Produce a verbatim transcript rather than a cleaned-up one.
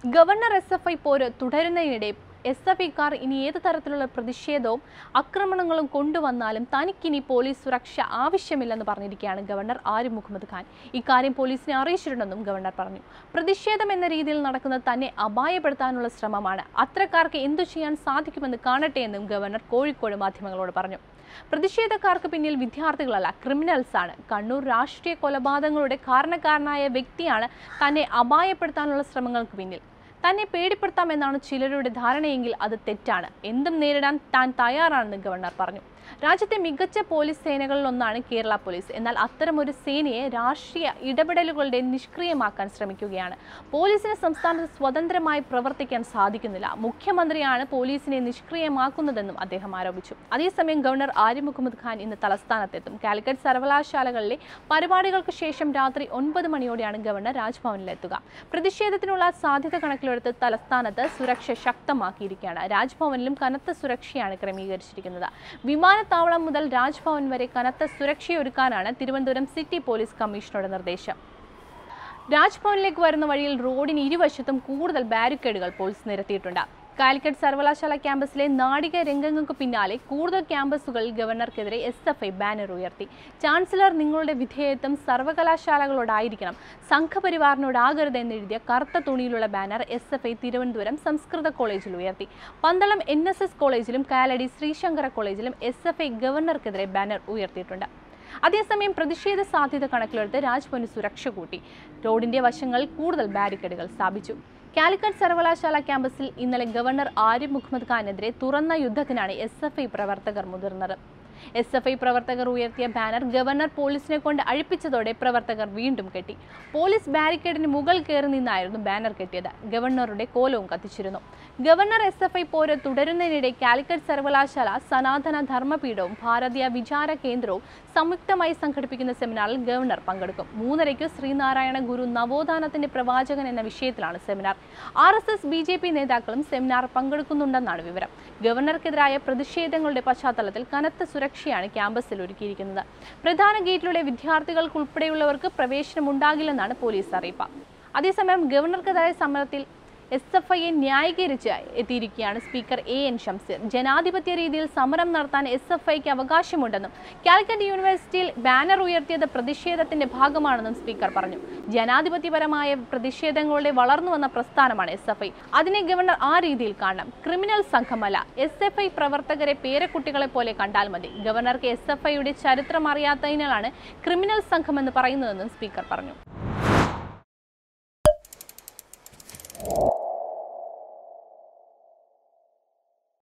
Governor S F I പോര് തുടരുന്നതിനിടെ S F ഐക്കാർ ഇനി ഏത് തരത്തിലുള്ള പ്രതിഷേധവും ആക്രമണങ്ങളും കൊണ്ടുവന്നാലും തനിക്കിനി പോലീസ് സുരക്ഷ ആവശ്യമില്ലെന്ന് പറഞ്ഞിരിക്കുകയാണ് ഗവർണർ ആരിഫ് മുഹമ്മദ് ഖാൻ. ഇക്കാര്യം പോലീസിനെ അറിയിച്ചിട്ടുണ്ടെന്നും ഗവർണർ പറഞ്ഞു. പ്രതിഷേധം എന്ന രീതിയിൽ നടക്കുന്നത് തന്നെ അപായപ്പെടുത്താനുള്ള ശ്രമമാണ്. അത്തരക്കാർക്ക് എന്തു ചെയ്യാൻ സാധിക്കുമെന്ന് കാണട്ടെ എന്നും ഗവർണർ കോഴിക്കോട് മാധ്യമങ്ങളോട് പറഞ്ഞു. പ്രതിഷേധക്കാർക്ക് പിന്നിൽ വിദ്യാർത്ഥികളല്ല, ക്രിമിനൽസ് ആണ്. കണ്ണൂർ രാഷ്ട്രീയ കൊലപാതകങ്ങളുടെ കാരണക്കാരനായ വ്യക്തിയാണ് തന്നെ അപായപ്പെടുത്താനുള്ള ശ്രമങ്ങൾക്ക് പിന്നിൽ. തന്നെ പേടിപ്പെടുത്താമെന്നാണ് ചിലരുടെ ധാരണയെങ്കിൽ അത് തെറ്റാണ്. എന്തും നേരിടാൻ താൻ തയ്യാറാണെന്ന് ഗവർണർ പറഞ്ഞു. രാജ്യത്തെ മികച്ച പോലീസ് സേനകളിലൊന്നാണ് കേരള പോലീസ്. എന്നാൽ അത്തരമൊരു സേനയെ രാഷ്ട്രീയ ഇടപെടലുകളുടെ നിഷ്ക്രിയമാക്കാൻ ശ്രമിക്കുകയാണ്. പോലീസിന് സംസ്ഥാനത്ത് സ്വതന്ത്രമായി പ്രവർത്തിക്കാൻ സാധിക്കുന്നില്ല. മുഖ്യമന്ത്രിയാണ് പോലീസിനെ നിഷ്ക്രിയമാക്കുന്നതെന്നും അദ്ദേഹം ആരോപിച്ചു. അതേസമയം ഗവർണർ ആരിഫ് മുഹമ്മദ് ഖാൻ ഇന്ന് തലസ്ഥാനത്തെത്തും. കാലിക്കറ്റ് സർവകലാശാലകളിലെ പരിപാടികൾക്ക് ശേഷം രാത്രി ഒൻപത് മണിയോടെയാണ് ഗവർണർ രാജ്ഭവനിലെത്തുക. പ്രതിഷേധത്തിനുള്ള സാധ്യത കണക്കിലെടുത്ത് തലസ്ഥാനത്ത് സുരക്ഷ ശക്തമാക്കിയിരിക്കുകയാണ്. രാജ്ഭവനിലും കനത്ത സുരക്ഷയാണ് ക്രമീകരിച്ചിരിക്കുന്നത്. വിമാനത്താവളം മുതൽ രാജ്ഭവൻ വരെ കനത്ത സുരക്ഷയൊരുക്കാനാണ് തിരുവനന്തപുരം സിറ്റി പോലീസ് കമ്മീഷണറുടെ നിർദ്ദേശം. രാജ്ഭവനിലേക്ക് വരുന്ന വഴിയിൽ റോഡിന് ഇരുവശത്തും കൂടുതൽ ബാരിക്കേഡുകൾ പോലീസ് നിരത്തിയിട്ടുണ്ട്. കാലിക്കറ്റ് സർവകലാശാല ക്യാമ്പസിലെ നാടിക രംഗങ്ങൾക്ക് പിന്നാലെ കൂടുതൽ ക്യാമ്പസുകളിൽ ഗവർണർക്കെതിരെ എസ് എഫ് ഐ ബാനർ ഉയർത്തി. ചാൻസലർ നിങ്ങളുടെ വിധേയത്വം സർവകലാശാലകളോടായിരിക്കണം, സംഘപരിവാറിനോടാകരുത് എന്നെഴുതിയ കറുത്ത തുണിയിലുള്ള banner S F I Thiruvananthapuram സംസ്കൃത കോളേജിൽ ഉയർത്തി. പന്തളം എൻ എസ് എസ് കോളേജിലും കാലടി ശ്രീശങ്കര കോളേജിലും എസ് എഫ് ഐ ഗവർണർക്കെതിരെ ബാനർ ഉയർത്തിയിട്ടുണ്ട്. അതേസമയം പ്രതിഷേധ സാധ്യത കണക്കിലെടുത്ത് രാജ്ഭവന് സുരക്ഷ കൂട്ടി. റോഡിന്റെ വശങ്ങളിൽ കൂടുതൽ ബാരിക്കേഡുകൾ സ്ഥാപിച്ചു. കാലിക്കറ്റ് സർവകലാശാല ക്യാമ്പസിൽ ഇന്നലെ ഗവർണർ ആരിഫ് മുഹമ്മദ് ഖാനെതിരെ തുറന്ന യുദ്ധത്തിനാണ് എസ് എഫ് ഐ പ്രവർത്തകർ മുതിർന്നത്. എസ് എഫ് ഐ പ്രവർത്തകർ ഉയർത്തിയ ബാനർ ഗവർണർ പോലീസിനെ കൊണ്ട് അഴിപ്പിച്ചതോടെ പ്രവർത്തകർ വീണ്ടും കെട്ടി. പോലീസ് ബാരിക്കേഡിന് മുകൾ കയറി നിന്നായിരുന്നു ബാനർ കെട്ടിയത്. ഗവർണറുടെ കോലവും കത്തിച്ചിരുന്നു. ഗവർണർ എസ് എഫ് ഐ പോര് തുടരുന്നതിനിടെ കാലിക്കറ്റ് സർവകലാശാല സനാതന ധർമ്മപീഠവും ഭാരതീയ വിചാര കേന്ദ്രവും സംയുക്തമായി സംഘടിപ്പിക്കുന്ന സെമിനാറിൽ ഗവർണർ പങ്കെടുക്കും. മൂന്നരയ്ക്ക് ശ്രീനാരായണ ഗുരു നവോത്ഥാനത്തിന്റെ പ്രവാചകൻ എന്ന വിഷയത്തിലാണ് seminar. R S S B J P നേതാക്കളും സെമിനാർ പങ്കെടുക്കുന്നുണ്ടെന്നാണ് വിവരം. ഗവർണർക്കെതിരായ പ്രതിഷേധങ്ങളുടെ പശ്ചാത്തലത്തിൽ കനത്ത സുരക്ഷയാണ് ക്യാമ്പസിൽ ഒരുക്കിയിരിക്കുന്നത്. പ്രധാന ഗേറ്റിലൂടെ വിദ്യാർത്ഥികൾക്കുൾപ്പെടെയുള്ളവർക്ക് പ്രവേശനമുണ്ടാകില്ലെന്നാണ് പോലീസ് അറിയിപ്പ്. അതേസമയം ഗവർണർക്കെതിരായ സമരത്തിൽ എസ് എഫ് ഐയെ ന്യായീകരിച്ച് എത്തിയിരിക്കുകയാണ് സ്പീക്കർ എ എൻ ഷംസീർ. ജനാധിപത്യ രീതിയിൽ സമരം നടത്താൻ എസ് എഫ് ഐക്ക് അവകാശമുണ്ടെന്നും കാലിക്കറ്റ് യൂണിവേഴ്സിറ്റിയിൽ ബാനർ ഉയർത്തിയത് പ്രതിഷേധത്തിന്റെ ഭാഗമാണെന്നും സ്പീക്കർ പറഞ്ഞു. ജനാധിപത്യപരമായ പ്രതിഷേധങ്ങളുടെ വളർന്നു വന്ന പ്രസ്ഥാനമാണ് എസ് എഫ് ഐ. അതിനെ ഗവർണർ ആ രീതിയിൽ കാണണം. ക്രിമിനൽ സംഘമല്ല. എസ് എഫ് ഐ പ്രവർത്തകരെ പേരക്കുട്ടികളെ പോലെ കണ്ടാൽ മതി. ഗവർണർക്ക് എസ് എഫ് ഐയുടെ ചരിത്രം അറിയാത്തതിനാലാണ് ക്രിമിനൽ സംഘമെന്ന് പറയുന്നതെന്നും സ്പീക്കർ പറഞ്ഞു.